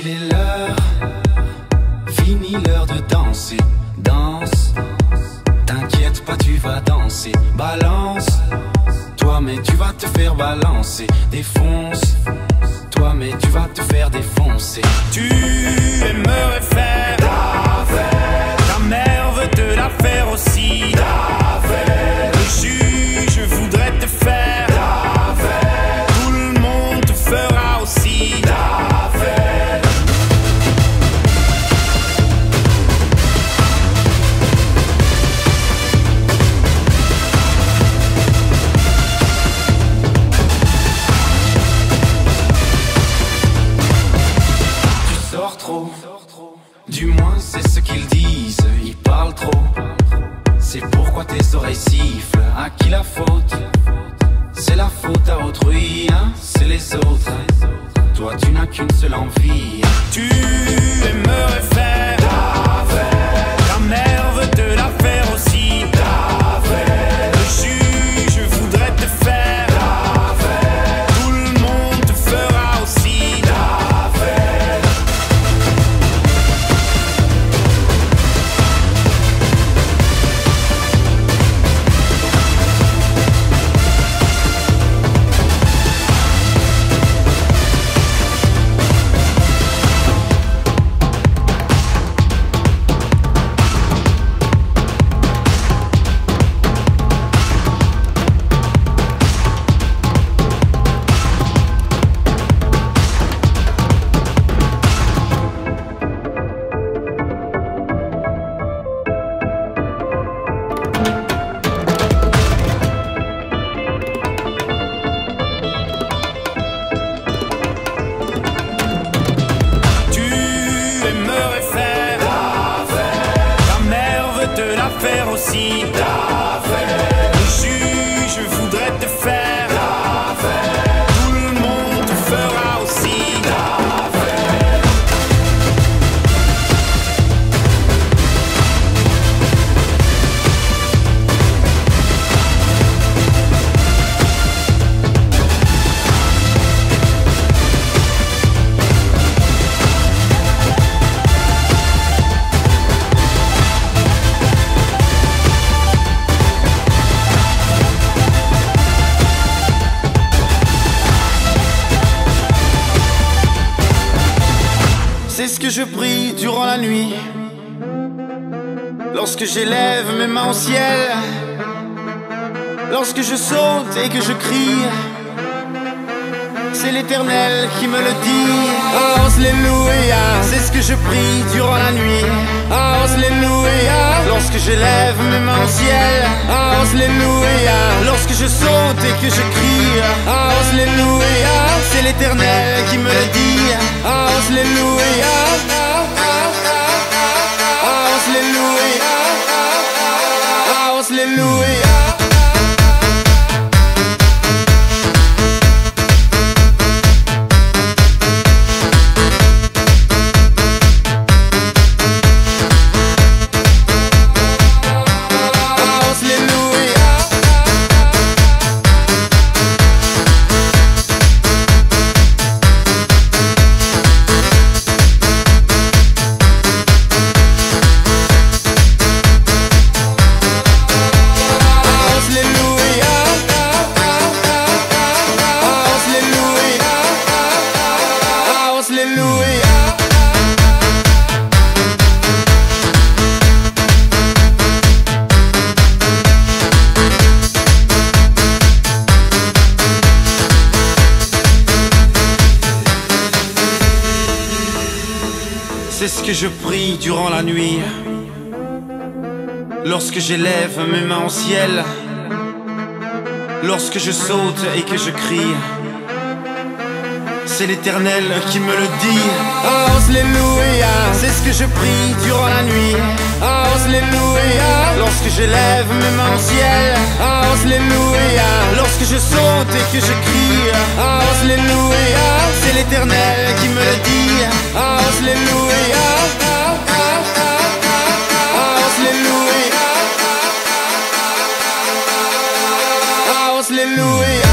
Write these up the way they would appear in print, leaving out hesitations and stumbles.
Il est l'heure, fini l'heure de danser. Danse, t'inquiète pas, tu vas danser. Balance, toi mais tu vas te faire balancer. Défonce, toi mais tu vas te faire défoncer. Tu aimerais faire ta fête, ta mère veut te la faire aussi. Ta fête, le juge voudrait te faire ta fête, tout le monde te fera aussi ta fête. Tu sors trop, du moins c'est ce qu'ils disent. Ils parlent trop, c'est pourquoi tes oreilles sifflent. À qui la faute? C'est la faute à autrui, hein? C'est les autres. Toi tu n'as qu'une seule envie. Tu aimerais faire ta fête, ta mère veut te la faire aussi. Ta fête, le juge voudrait te faire ta fête, tout le monde te fera aussi ta fête. Faire aussi ta fête, le juge voudrait te faire ta fête, tout le monde te fera aussi ta fête. C'est ce que je prie durant la nuit, lorsque j'élève mes mains au ciel, lorsque je saute et que je crie. C'est l'Éternel qui me le dit. Alléluia, c'est ce que je prie durant la nuit. Alléluia, lorsque j'élève mes mains au ciel. Alléluia, lorsque je saute et que je crie. Alléluia, c'est l'Éternel qui me le dit. Alléluia, Alléluia, Alléluia. C'est ce que je prie durant la nuit, lorsque j'élève mes mains au ciel, lorsque je saute et que je crie. C'est l'Éternel qui me le dit. Alléluia, c'est ce que je prie durant la nuit. Alléluia, lorsque j'élève mes mains au ciel. Alléluia, lorsque je saute et que je crie. Alléluia, c'est l'Éternel qui me le dit. Alléluia, Alléluia, Alléluia.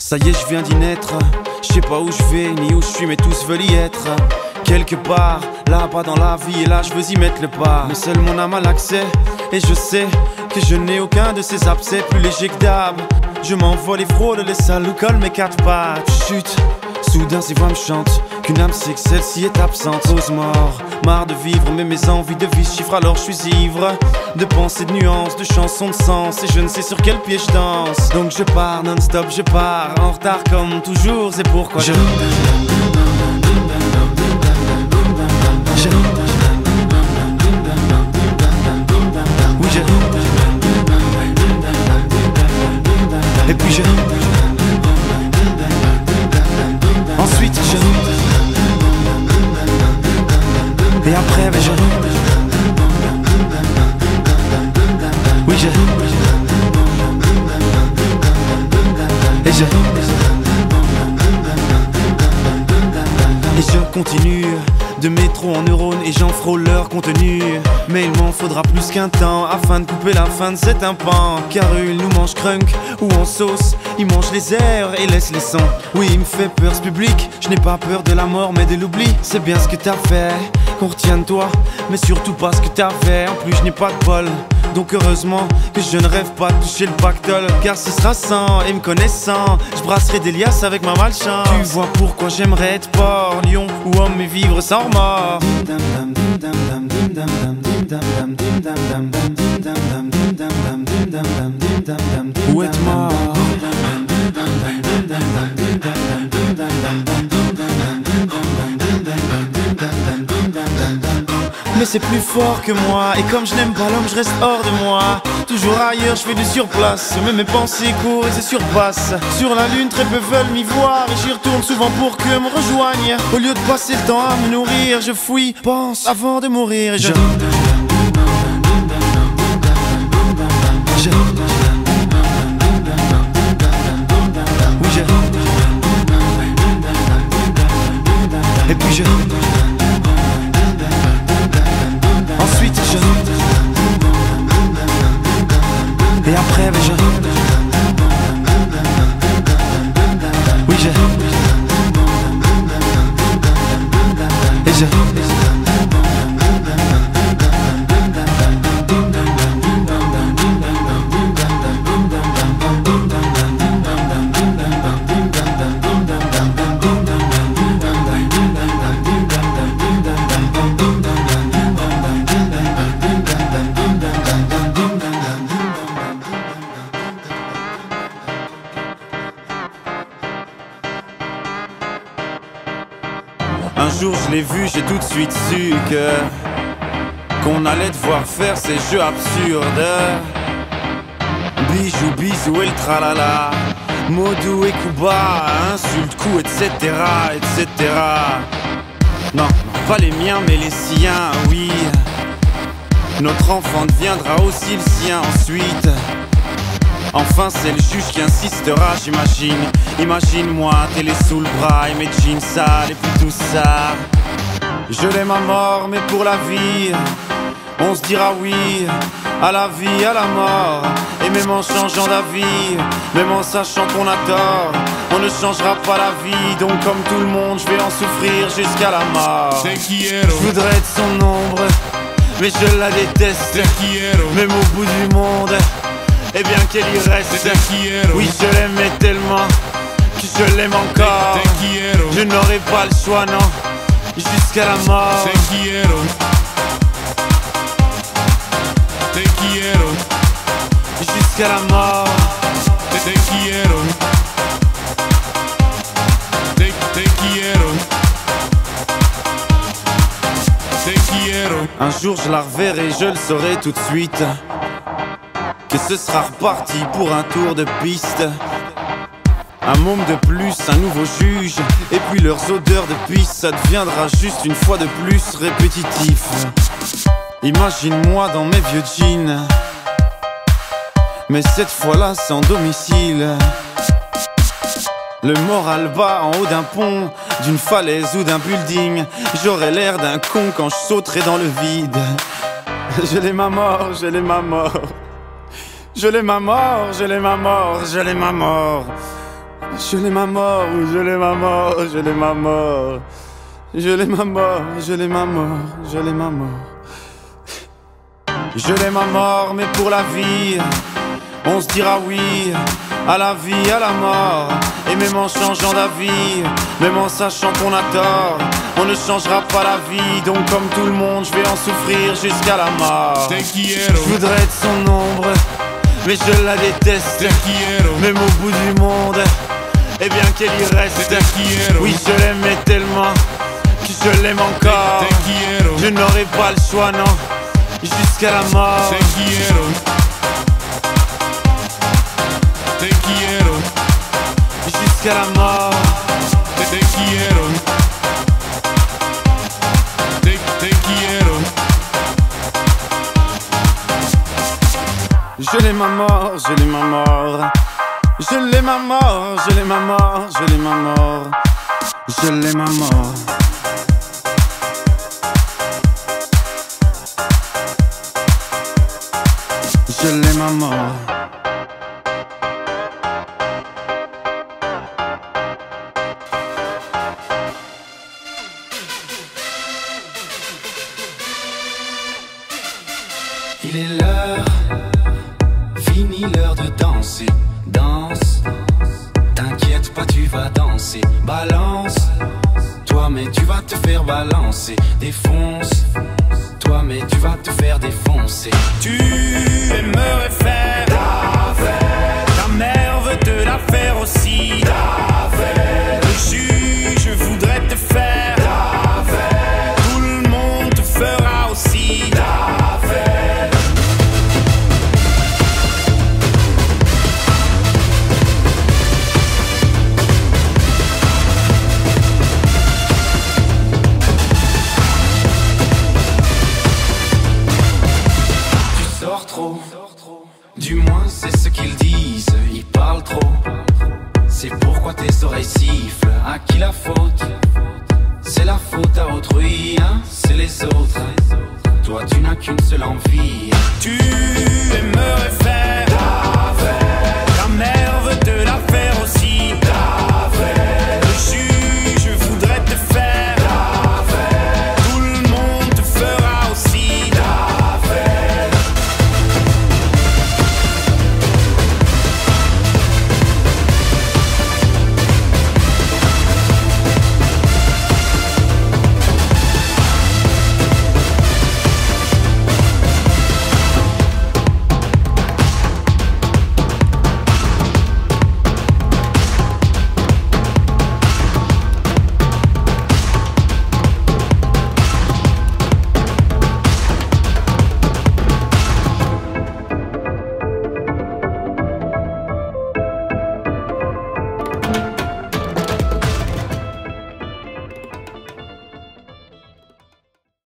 Ça y est, je viens d'y naître. Je sais pas où je vais ni où je suis, mais tous veulent y être. Quelque part, là-bas dans la vie, et là je veux y mettre le pas. Mais seul mon âme a l'accès, et je sais que je n'ai aucun de ces abcès. Plus léger que d'hab, je m'envole et frôle les salles où collent mes quatre pattes. Chut, soudain ces voix me chantent qu'une âme sait que celle-ci est absente. Pause mort, marre de vivre, mais mes envies de vie se chiffrent, alors je suis ivre de pensées, de nuances, de chansons, de sens, et je ne sais sur quel pied je danse. Donc je pars non-stop, je pars en retard comme toujours, c'est pourquoi je... Oui, je... Et puis je... Ensuite je... Et après ben je... Oui je... Et je... Et je continue de métro en neurones et j'en frôle leur contenu. Mais il m'en faudra plus qu'un temps afin de couper la fin de cet impan. Car il nous mange crunk ou en sauce, il mange les airs et laisse les sons. Oui, il me fait peur ce public, je n'ai pas peur de la mort mais de l'oubli. C'est bien ce que t'as fait, qu'on retient de toi, mais surtout pas ce que t'avais. En plus je n'ai pas de bol, donc heureusement que je ne rêve pas de toucher le pactole. Car ce sera sans, et me connaissant, je brasserai des liasses avec ma malchance. Tu vois pourquoi j'aimerais être porc, lion ou homme et vivre sans remords. Ou être mort. Mais c'est plus fort que moi, et comme je n'aime pas l'homme, je reste hors de moi. Toujours ailleurs, je fais du surplace, mais mes pensées courent et se surpassent. Sur la lune, très peu veulent m'y voir, et j'y retourne souvent pour que me rejoignent. Au lieu de passer le temps à me nourrir, je fouille, pense avant de mourir. Et je... Oui, je... Et puis je... Ensuite je... Et après ben je... Oui je... Et je... Un jour je l'ai vu, j'ai tout de suite su que qu'on allait devoir faire ces jeux absurdes. Bijou, bisou et le tralala, mots doux et coups bas, insultes, coups, etc., etc. Non, non, pas les miens mais les siens, oui. Notre enfant deviendra aussi le sien ensuite. Enfin c'est le juge qui insistera, j'imagine. Imagine-moi, télé sous le bras et mes jeans sales et puis tout ça. Je l'aime à mort mais pour la vie on se dira oui à la vie, à la mort. Et même en changeant d'avis, même en sachant qu'on a tort, on ne changera pas la vie. Donc comme tout le monde, je vais en souffrir jusqu'à la mort. Je voudrais être son ombre, mais je la déteste. Même au bout du monde, eh bien qu'elle y reste. Oui je l'aimais tellement que je l'aime encore. Je n'aurai pas le choix, non, jusqu'à la mort. Jusqu'à la mort. Un jour je la reverrai, je le saurai tout de suite, que ce sera reparti pour un tour de piste. Un môme de plus, un nouveau juge, et puis leurs odeurs de pisse, ça deviendra juste une fois de plus répétitif. Imagine-moi dans mes vieux jeans, mais cette fois-là sans domicile. Le moral bas en haut d'un pont, d'une falaise ou d'un building. J'aurais l'air d'un con quand je sauterai dans le vide. Je l'aime à mort, je l'aime à mort. Je l'aime à mort, je l'aime à mort, je l'aime à mort. Je l'aime à mort, je l'aime à mort, je l'aime à mort. Je l'aime à mort, je l'aime à mort, je l'aime à mort. Je l'aime à mort, mais pour la vie, on se dira oui à la vie, à la mort. Et même en changeant d'avis, même en sachant qu'on a tort, on ne changera pas la vie. Donc comme tout le monde, je vais en souffrir jusqu'à la mort. Je voudrais être son ombre, mais je la déteste. Même au bout du monde, et bien qu'elle y reste. Oui, je l'aimais tellement que je l'aime encore. Je n'aurai pas le choix, non, jusqu'à la mort. Jusqu'à la mort. Je l'aime à mort, je l'aime à mort. Je l'aime à mort, je l'aime à mort, je l'aime à mort. Je l'aime à mort. Je l'aime à mort. Il est l'heure, fini l'heure de danser. Danse, t'inquiète pas, tu vas danser. Balance, toi mais tu vas te faire balancer. Défonce, toi mais tu vas te faire défoncer. Tu aimerais faire ta fête, ta mère veut te la faire aussi. Ta fête, le juge voudrait te faire ta fête, tout le monde te fera aussi ta fête. Trop. Du moins c'est ce qu'ils disent, ils parlent trop. C'est pourquoi tes oreilles sifflent, à qui la faute?